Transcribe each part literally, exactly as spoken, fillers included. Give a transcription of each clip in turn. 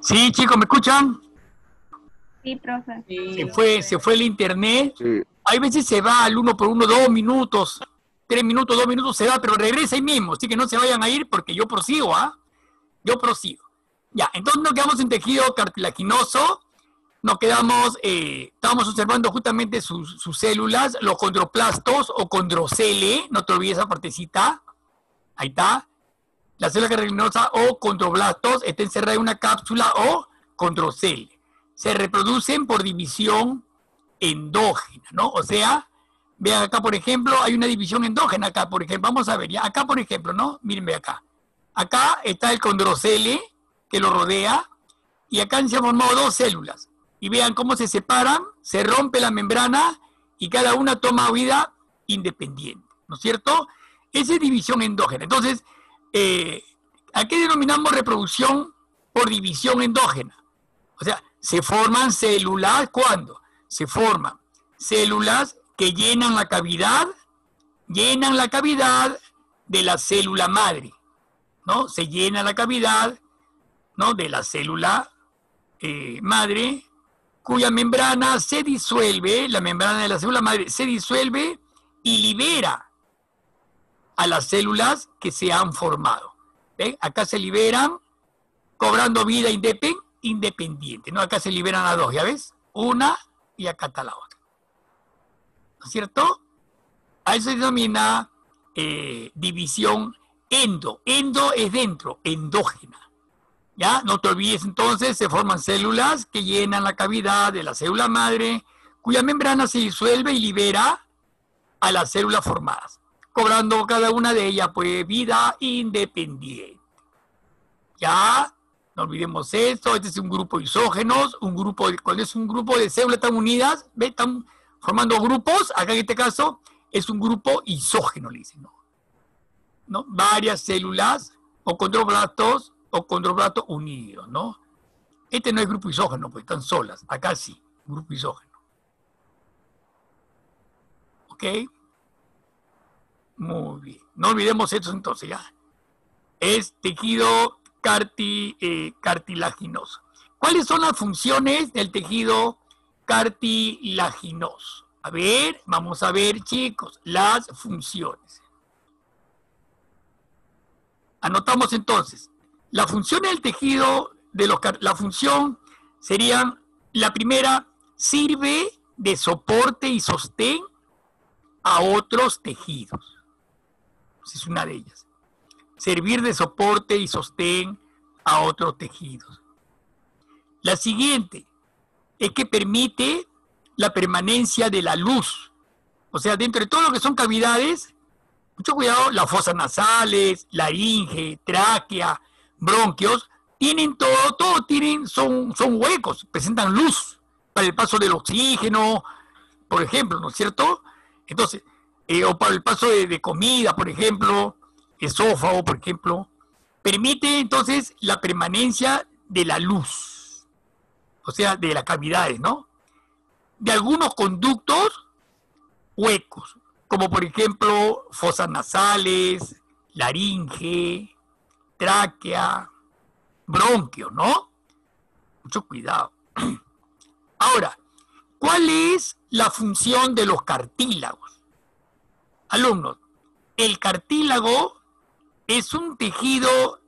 Sí, chicos, ¿me escuchan? Sí, profe. Sí. Se fue, se fue el internet. Sí. Hay veces se va al uno por uno, dos minutos, tres minutos, dos minutos se va, pero regresa ahí mismo. Así que no se vayan a ir porque yo prosigo, ¿ah? Yo prosigo. Ya, entonces nos quedamos en tejido cartilaginoso. Nos quedamos, eh, estábamos observando justamente sus, sus células, los condroplastos o condrocele, no te olvides esa partecita. Ahí está. La célula cartilaginosa o condroblastos está encerrada en una cápsula o condrocele. Se reproducen por división endógena, ¿no? O sea, vean acá, por ejemplo, hay una división endógena acá, por ejemplo, vamos a ver, ya, acá, por ejemplo, ¿no? Mírenme acá. Acá está el condrocele que lo rodea y acá se han formado dos células. Y vean cómo se separan, se rompe la membrana y cada una toma vida independiente, ¿no es cierto? Esa es división endógena. Entonces, eh, ¿a qué denominamos reproducción por división endógena? O sea, se forman células, ¿cuándo? Se forman células que llenan la cavidad, llenan la cavidad de la célula madre, ¿no? Se llena la cavidad, ¿no? De la célula eh, madre, cuya membrana se disuelve, la membrana de la célula madre se disuelve y libera a las células que se han formado. ¿Ven? Acá se liberan cobrando vida independiente. independiente, ¿no? Acá se liberan las dos, ¿ya ves? Una y acá está la otra. ¿No es cierto? A eso se denomina eh, división endo. Endo es dentro, endógena. ¿Ya? No te olvides entonces, se forman células que llenan la cavidad de la célula madre, cuya membrana se disuelve y libera a las células formadas, cobrando cada una de ellas, pues, vida independiente. ¿Ya? No olvidemos esto, este es un grupo de isógenos, un grupo de, cuando es un grupo de células tan unidas, ¿ve? Están formando grupos, acá en este caso es un grupo isógeno, le dicen, ¿no? ¿No? Varias células o condroblastos o condroblastos unidos, ¿no? Este no es grupo isógeno, pues están solas, acá sí, grupo isógeno. ¿Ok? Muy bien, no olvidemos esto entonces, ¿ya? Es tejido Carti, eh, cartilaginoso. ¿Cuáles son las funciones del tejido cartilaginoso? A ver, vamos a ver, chicos, las funciones. Anotamos entonces. La función del tejido, de los, la función serían, la primera, sirve de soporte y sostén a otros tejidos. Esa es una de ellas. Servir de soporte y sostén a otros tejidos. La siguiente es que permite la permanencia de la luz. O sea, dentro de todo lo que son cavidades, mucho cuidado, las fosas nasales, laringe, tráquea, bronquios, tienen todo, todo tienen, son, son huecos, presentan luz para el paso del oxígeno, por ejemplo, ¿no es cierto? Entonces, eh, o para el paso de, de comida, por ejemplo, esófago, por ejemplo, permite entonces la permanencia de la luz, o sea, de las cavidades, ¿no? De algunos conductos huecos, como por ejemplo fosas nasales, laringe, tráquea, bronquios, ¿no? Mucho cuidado. Ahora, ¿cuál es la función de los cartílagos? Alumnos, el cartílago es un tejido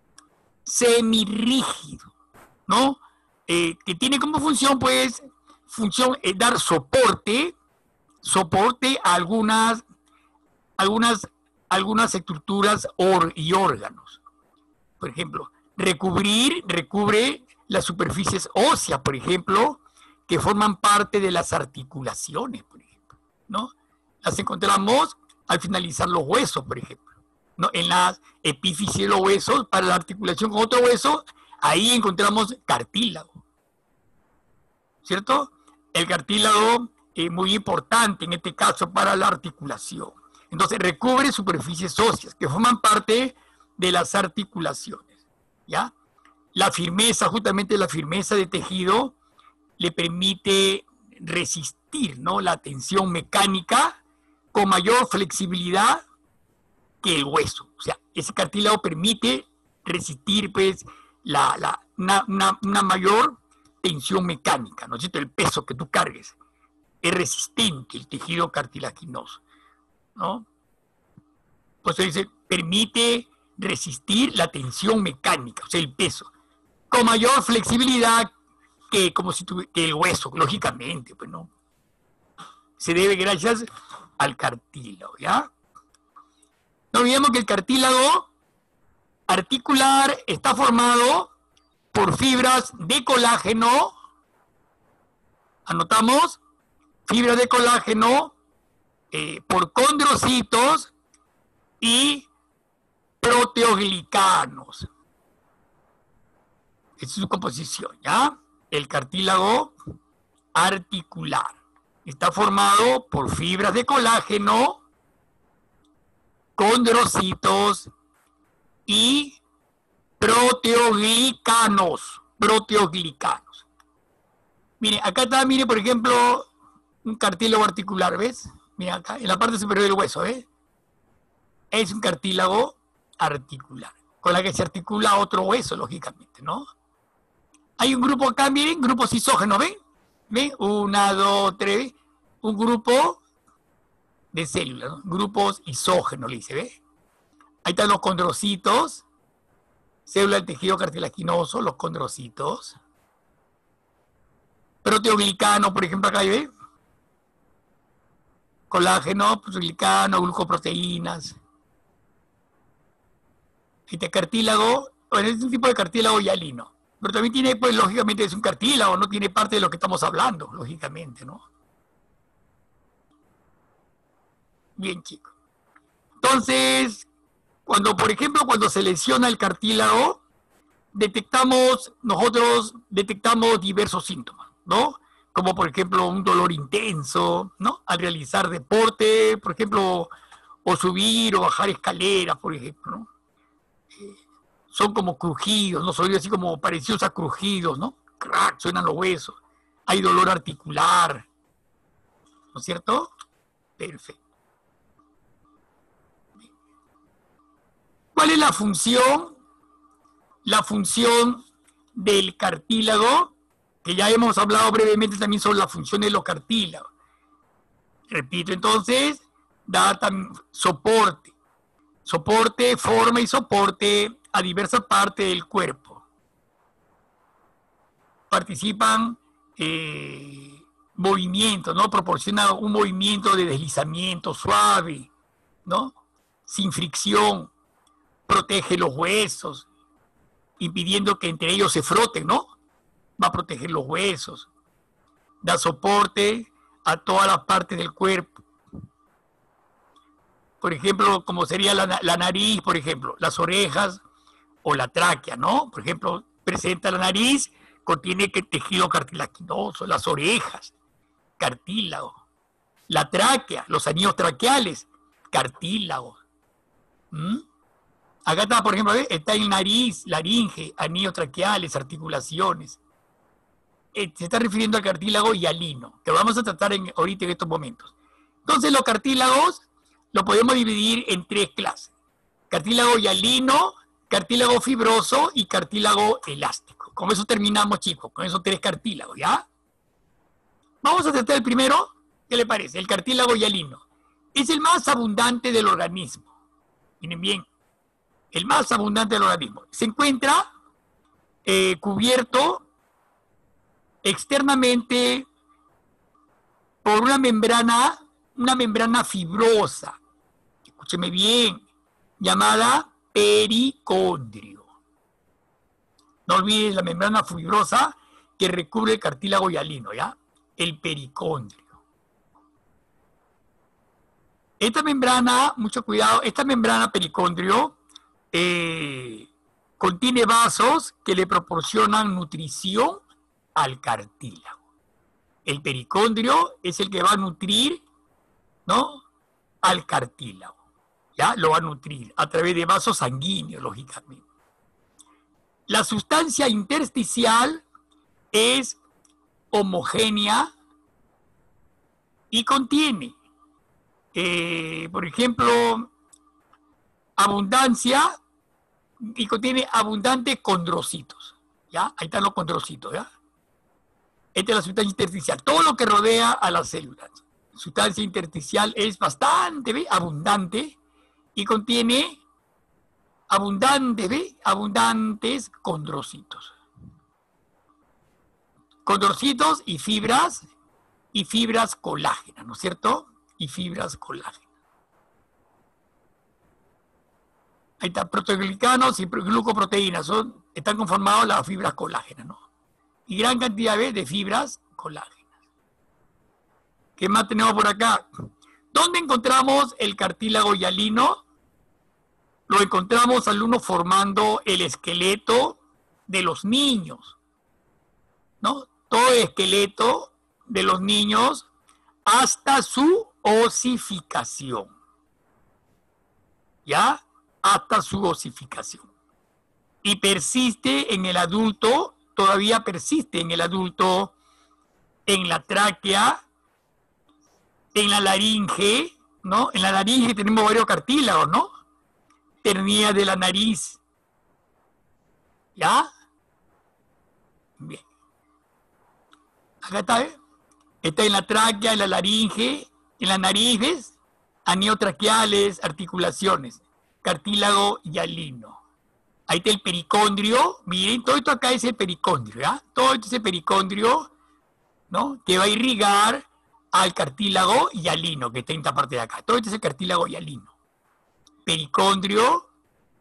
semirrígido, ¿no? Eh, que tiene como función, pues, función es dar soporte, soporte a algunas, algunas, algunas estructuras or, y órganos. Por ejemplo, recubrir, recubre las superficies óseas, por ejemplo, que forman parte de las articulaciones, por ejemplo, ¿no? Las encontramos al finalizar los huesos, por ejemplo, ¿no? En las epífisis de los huesos, para la articulación con otro hueso, ahí encontramos cartílago, ¿cierto? El cartílago es muy importante en este caso para la articulación. Entonces recubre superficies óseas que forman parte de las articulaciones, ¿ya? La firmeza, justamente la firmeza de tejido, le permite resistir, ¿no?, la tensión mecánica con mayor flexibilidad que el hueso. O sea, ese cartílago permite resistir, pues, la, la, una, una, una mayor tensión mecánica, ¿no es cierto? El peso que tú cargues es resistente, el tejido cartilaginoso, ¿no? Pues dice, permite resistir la tensión mecánica, o sea, el peso, con mayor flexibilidad que, como si tuviera, que el hueso, lógicamente, pues no. Se debe gracias al cartílago, ¿ya? No olvidemos que el cartílago articular está formado por fibras de colágeno, anotamos, fibras de colágeno, eh, por condrocitos y proteoglicanos. Esa es su composición, ¿ya? El cartílago articular está formado por fibras de colágeno, condrocitos y proteoglicanos. Proteoglicanos. Mire, acá está, mire, por ejemplo, un cartílago articular, ¿ves? Mira acá, en la parte superior del hueso, ¿ves? Es un cartílago articular, con la que se articula otro hueso, lógicamente, ¿no? Hay un grupo acá, miren, grupos isógenos, ¿ven? ¿Ven? Una, dos, tres, un grupo de células, ¿no? Grupos isógenos, le dice, ¿ves? Ahí están los condrocitos, células del tejido cartilaginoso, los condrocitos. Proteoglicano, por ejemplo, acá, ¿ves? Colágeno, proteoglicano, glucoproteínas. Este cartílago, bueno, es un tipo de cartílago hialino, pero también tiene, pues, lógicamente es un cartílago, no tiene parte de lo que estamos hablando, lógicamente, ¿no? Bien, chicos. Entonces, cuando, por ejemplo, cuando se lesiona el cartílago, detectamos, nosotros detectamos diversos síntomas, ¿no? Como, por ejemplo, un dolor intenso, ¿no? Al realizar deporte, por ejemplo, o subir o bajar escaleras, por ejemplo, ¿no? Son como crujidos, ¿no? Son así como parecidos a crujidos, ¿no? Crack, suenan los huesos. Hay dolor articular, ¿no es cierto? Perfecto. ¿Cuál es la función? La función del cartílago, que ya hemos hablado brevemente también sobre la función de los cartílagos. Repito, entonces, da soporte. Soporte, forma y soporte a diversas partes del cuerpo. Participan eh, movimientos, ¿no? Proporciona un movimiento de deslizamiento suave, ¿no? Sin fricción. Protege los huesos, impidiendo que entre ellos se froten, ¿no? Va a proteger los huesos. Da soporte a todas las partes del cuerpo. Por ejemplo, como sería la, la nariz, por ejemplo, las orejas o la tráquea, ¿no? Por ejemplo, presenta la nariz, contiene tejido cartilaginoso, las orejas, cartílago. La tráquea, los anillos traqueales, cartílago. ¿Mm? Acá está, por ejemplo, está el nariz, laringe, anillos traqueales, articulaciones. Se está refiriendo al cartílago hialino, que vamos a tratar en, ahorita en estos momentos. Entonces, los cartílagos lo podemos dividir en tres clases. Cartílago hialino, cartílago fibroso y cartílago elástico. Con eso terminamos, chicos, con esos tres cartílagos, ¿ya? Vamos a tratar el primero, ¿qué le parece? El cartílago hialino. Es el más abundante del organismo. Miren bien, el más abundante del organismo. Se encuentra eh, cubierto externamente por una membrana, una membrana fibrosa, escúcheme bien, llamada pericondrio. No olvides la membrana fibrosa que recubre el cartílago hialino, ¿ya? El pericondrio. Esta membrana, mucho cuidado, esta membrana pericondrio eh, contiene vasos que le proporcionan nutrición al cartílago. El pericondrio es el que va a nutrir, ¿no?, al cartílago. ¿Ya? Lo va a nutrir a través de vasos sanguíneos, lógicamente. La sustancia intersticial es homogénea y contiene, eh, por ejemplo, abundancia y contiene abundantes condrocitos. ¿Ya? Ahí están los condrocitos, ¿ya? Esta es la sustancia intersticial. Todo lo que rodea a las células. La sustancia intersticial es bastante, ¿ve? Abundante y contiene abundantes, ¿ve? Abundantes condrocitos. Condrocitos y fibras, y fibras colágenas, ¿no es cierto? Y fibras colágenas. Ahí está, proteoglicanos y glucoproteínas, son, están conformados las fibras colágenas, ¿no? Y gran cantidad ¿ves? De fibras colágenas. ¿Qué más tenemos por acá? ¿Dónde encontramos el cartílago hialino? Lo encontramos al uno formando el esqueleto de los niños, ¿no? Todo el esqueleto de los niños hasta su osificación. ¿Ya? Hasta su osificación. Y persiste en el adulto, todavía persiste en el adulto, en la tráquea, en la laringe, ¿no? En la laringe tenemos varios cartílagos, ¿no? Ternía de la nariz. ¿Ya? Bien. Acá está, ¿eh? Está en la tráquea, en la laringe, en las narices, aniotraqueales, articulaciones, cartílago hialino. Ahí está el pericondrio. Miren, todo esto acá es el pericondrio, ¿ya? Todo esto es el pericondrio, ¿no? Que va a irrigar al cartílago hialino, que está en esta parte de acá. Todo esto es el cartílago hialino. Pericondrio.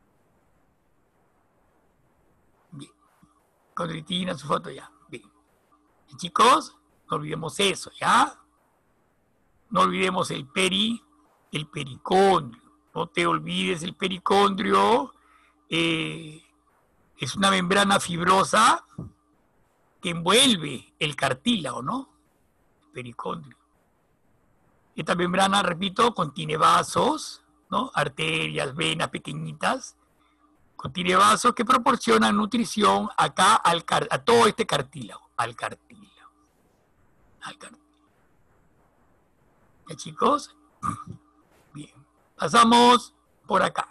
Bien. Condritina, su foto ya. Bien. Y chicos, no olvidemos eso, ¿ya? No olvidemos el peri, el pericondrio. No te olvides el pericondrio. Eh, es una membrana fibrosa que envuelve el cartílago, ¿no? El pericondrio. Esta membrana, repito, contiene vasos, ¿no? Arterias, venas pequeñitas. Contiene vasos que proporcionan nutrición acá al car a todo este cartílago, al cartílago. Al cartílago. ¿Ya, chicos? Bien. Pasamos por acá.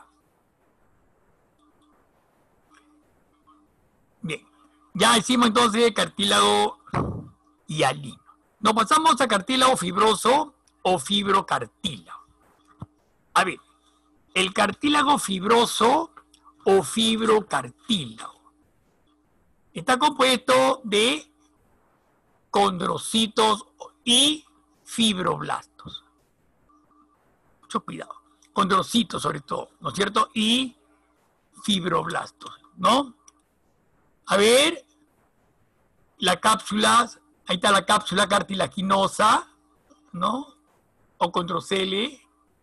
Bien, ya hicimos entonces cartílago hialino. Nos pasamos a cartílago fibroso o fibrocartílago. A ver, el cartílago fibroso o fibrocartílago está compuesto de condrocitos y fibroblastos. Mucho cuidado. Condrocitos sobre todo, ¿no es cierto? Y fibroblastos, ¿no? A ver, la cápsula, ahí está la cápsula cartilaginosa, ¿no? O condrocele.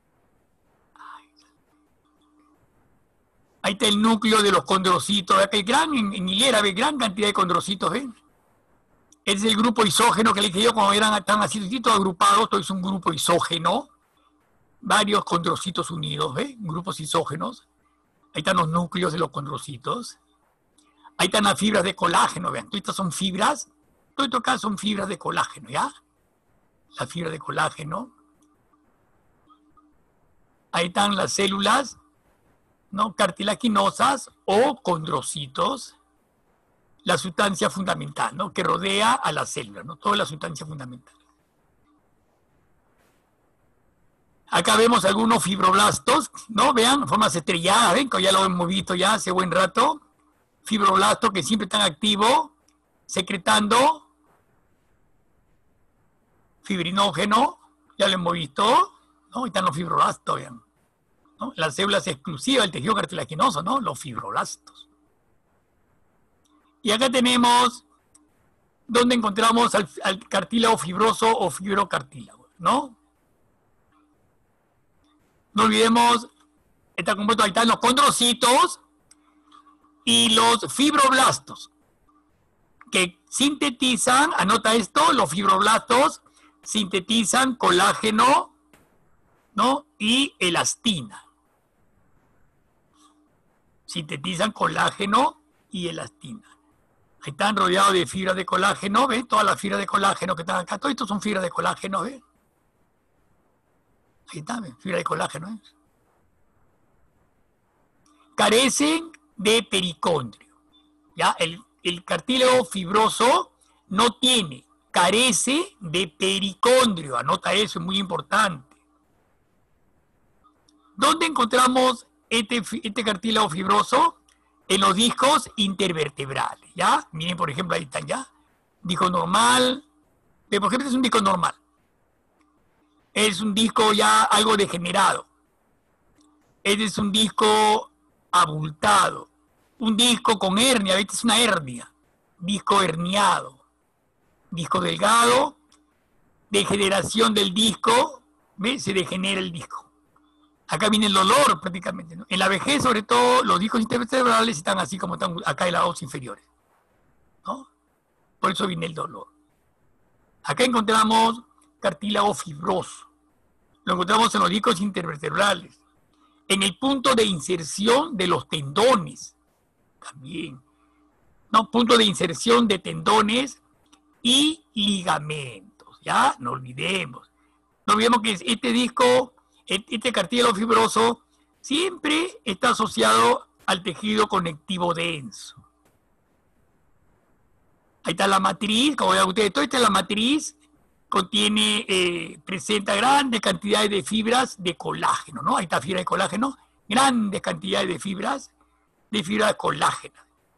Ahí está el núcleo de los condrocitos. Acá hay gran, en, en hilera, ¿ves? Gran cantidad de condrocitos, ¿ven? Ese es el grupo isógeno que le dije yo cuando eran tan así, todos agrupados, todo es un grupo isógeno. Varios condrocitos unidos, ¿ves? Grupos isógenos. Ahí están los núcleos de los condrocitos. Ahí están las fibras de colágeno, vean, todas estas son fibras, todo esto acá son fibras de colágeno, ¿ya? Las fibras de colágeno. Ahí están las células, ¿no? Cartilaginosas o condrocitos, la sustancia fundamental, ¿no? Que rodea a la célula, ¿no? Toda la sustancia fundamental. Acá vemos algunos fibroblastos, ¿no? Vean, formas estrelladas, ¿ven? Que ya lo hemos visto ya hace buen rato. Fibroblastos que siempre están activos, secretando fibrinógeno, ya lo hemos visto, ¿no? Ahí están los fibroblastos, vean, ¿no? Las células exclusivas del tejido cartilaginoso, ¿no? Los fibroblastos. Y acá tenemos donde encontramos al, al cartílago fibroso o fibrocartílago, ¿no? No olvidemos, está compuesto, ahí están los condrocitos y los fibroblastos, que sintetizan, anota esto, los fibroblastos sintetizan colágeno, ¿no? Y elastina. Sintetizan colágeno y elastina. Ahí están rodeados de fibras de colágeno, ¿ves? Todas las fibras de colágeno que están acá, todo esto son fibras de colágeno, ¿ves? Ahí está, ¿ves? Fibra de colágeno, ¿eh? Carecen de pericondrio. ¿Ya? El, el cartílago fibroso no tiene, carece de pericondrio. Anota eso, es muy importante. ¿Dónde encontramos este, este cartílago fibroso? En los discos intervertebrales, ¿ya? Miren, por ejemplo, ahí están, ¿ya? Disco normal. Por ejemplo, este es un disco normal. Es un disco ya algo degenerado. Este es un disco abultado. Un disco con hernia, este es una hernia. Disco herniado. Disco delgado. Degeneración del disco. ¿Ves? Se degenera el disco. Acá viene el dolor prácticamente, ¿no? En la vejez, sobre todo, los discos intervertebrales están así como están acá en las dos inferiores, ¿no? Por eso viene el dolor. Acá encontramos cartílago fibroso. Lo encontramos en los discos intervertebrales. En el punto de inserción de los tendones, también. ¿No? Punto de inserción de tendones y ligamentos, ¿ya? No olvidemos. No olvidemos que este disco... Este cartílago fibroso siempre está asociado al tejido conectivo denso. Ahí está la matriz, como vean ustedes, toda esta es la matriz, contiene, eh, presenta grandes cantidades de fibras de colágeno, ¿no? Ahí está fibra de colágeno, grandes cantidades de fibras, de fibra de colágeno.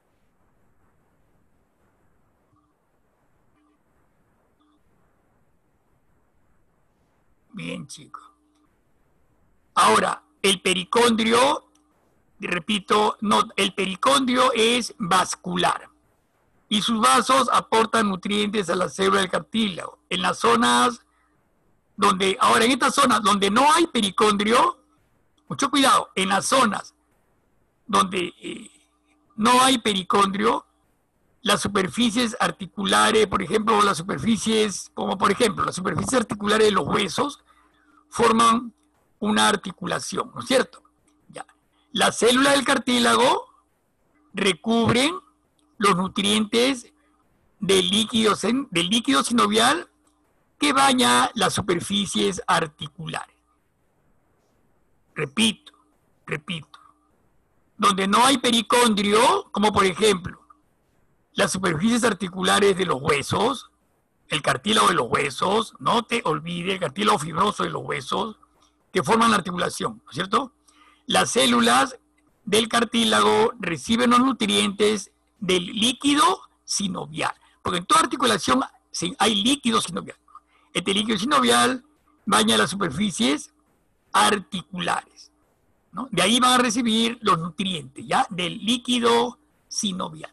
Bien, chicos. Ahora, el pericondrio, repito, no, el pericondrio es vascular y sus vasos aportan nutrientes a la célula del cartílago. En las zonas donde, ahora en estas zonas donde no hay pericondrio, mucho cuidado, en las zonas donde eh, no hay pericondrio, las superficies articulares, por ejemplo, las superficies, como por ejemplo, las superficies articulares de los huesos forman una articulación, ¿no es cierto? Ya. Las células del cartílago recubren los nutrientes del líquido, del líquido sinovial que baña las superficies articulares. Repito, repito. Donde no hay pericondrio, como por ejemplo, las superficies articulares de los huesos, el cartílago de los huesos, no te olvides, el cartílago fibroso de los huesos, que forman la articulación, ¿no es cierto? Las células del cartílago reciben los nutrientes del líquido sinovial, porque en toda articulación hay líquido sinovial. Este líquido sinovial baña las superficies articulares, ¿no? De ahí van a recibir los nutrientes, ¿ya? Del líquido sinovial.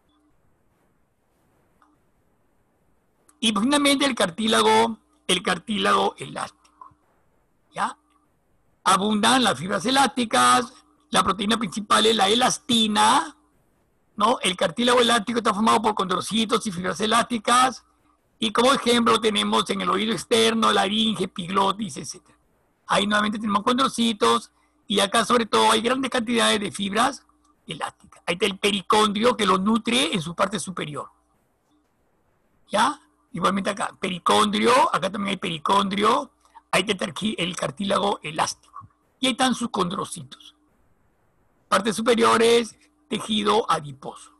Y finalmente el cartílago, el cartílago elástico, ¿ya? Abundan las fibras elásticas, la proteína principal es la elastina, ¿no? El cartílago elástico está formado por condrocitos y fibras elásticas, y como ejemplo tenemos en el oído externo, laringe, epiglotis, etcétera. Ahí nuevamente tenemos condrocitos, y acá sobre todo hay grandes cantidades de fibras elásticas. Ahí está el pericondrio que lo nutre en su parte superior. ¿Ya? Igualmente acá, pericondrio, acá también hay pericondrio, ahí está el cartílago elástico. Y ahí están sus condrocitos. Partes superiores, tejido adiposo.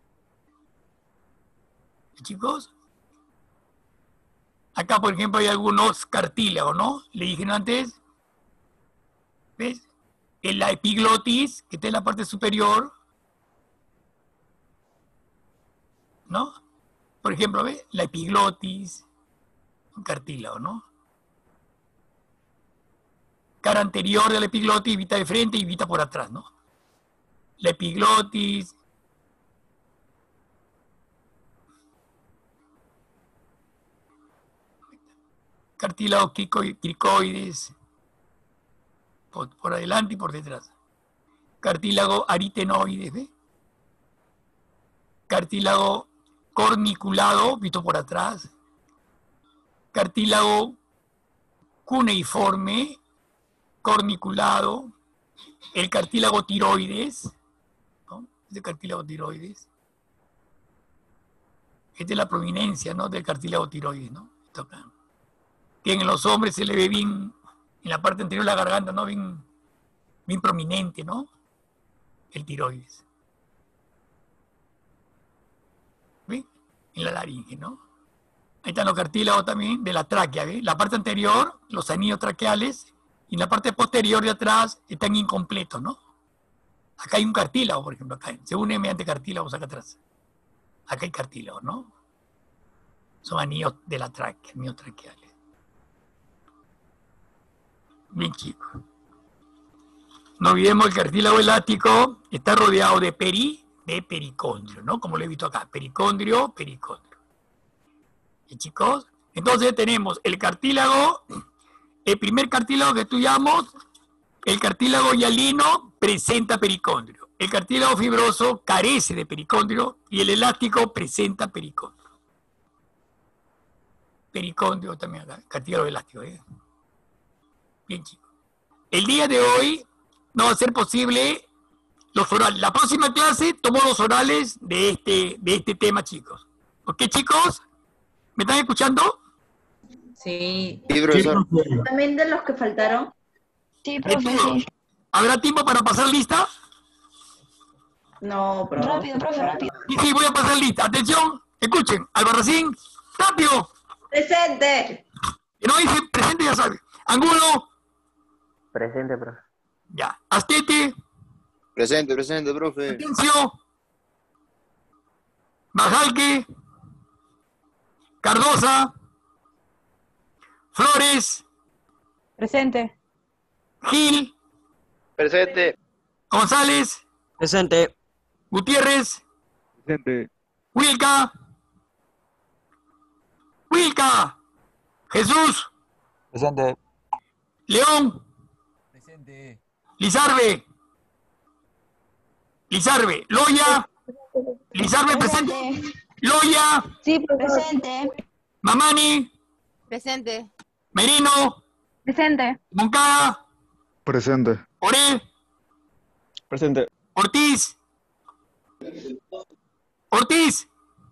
¿Chicos? Acá, por ejemplo, hay algunos cartílagos, ¿no? Le dije antes, ¿ves? En la epiglotis, que está en la parte superior, ¿no? Por ejemplo, ¿ves? La epiglotis, un cartílago, ¿no? Cara anterior de la epiglotis, vista de frente y vista por atrás, ¿no? La epiglotis, cartílago cricoides, por, por adelante y por detrás. Cartílago aritenoides, ¿ves? Cartílago corniculado, visto por atrás. Cartílago cuneiforme, corniculado. El cartílago tiroides, ¿no? Este cartílago tiroides. Esta es la prominencia, ¿no? Del cartílago tiroides, ¿no? Esto acá. Que en los hombres se le ve bien, en la parte anterior de la garganta, ¿no? Bien, bien prominente, ¿no? El tiroides. en la laringe, ¿no? Ahí están los cartílagos también de la tráquea, ¿ves? La parte anterior, los anillos traqueales, y en la parte posterior de atrás están incompletos, ¿no? Acá hay un cartílago, por ejemplo, acá. Se une mediante cartílagos acá atrás. Acá hay cartílagos, ¿no? Son anillos de la tráquea, anillos traqueales. Bien, chicos. No olvidemos el cartílago elástico está rodeado de peri, de pericondrio, ¿no? Como lo he visto acá, pericondrio, pericondrio. ¿Y chicos? Entonces tenemos el cartílago, el primer cartílago que estudiamos, el cartílago hialino presenta pericondrio. El cartílago fibroso carece de pericondrio y el elástico presenta pericondrio. Pericondrio también acá, cartílago elástico, ¿eh? Bien, chicos. El día de hoy no va a ser posible los orales. La próxima clase tomo los orales de este, de este tema, chicos. ¿Ok, chicos? ¿Me están escuchando? Sí. Sí, profesor. También de los que faltaron. Sí, ¿De profe, todos? sí. ¿Habrá tiempo para pasar lista? No, profe. Rápido, profe, rápido. Sí, sí, voy a pasar lista. Atención, escuchen. Albarracín, rápido. ¡Presente! Que no dice presente, ya sabe. Angulo, Presente, profe. ya. Astete, Presente, presente, profe. Atencio, Bajalque, Cardosa, Flores, Presente. Gil, Presente. González, Presente. Gutiérrez, Presente. Wilca, Wilca, Jesús, Presente. León, Presente. Lizarbe, Lizarbe, Loya, Lizarbe presente, Loya, Sí, presente. Mamani, Presente. Merino, Presente. Moncada, Presente. Oré, Presente. Ortiz, Ortiz,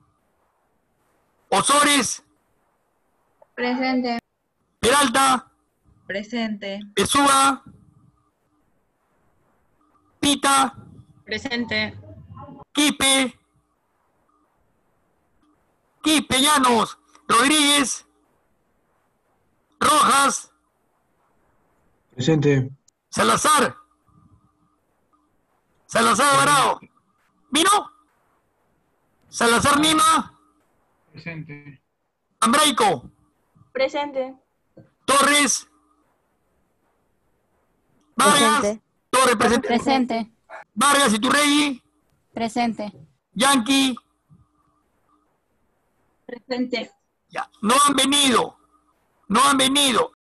Osores, Presente. Peralta, Presente. Pesúa, Pita, Presente. Quipe, Quipe Llanos, Rodríguez, Rojas, Presente. Salazar, Salazar Alvarado, ¿vino? Salazar Lima, Presente. Ambraico, Presente. Torres, Vargas, Presente. Torres presente, Presente. Vargas Iturregui, Presente. Yankee, Presente. ya, no han venido, no han venido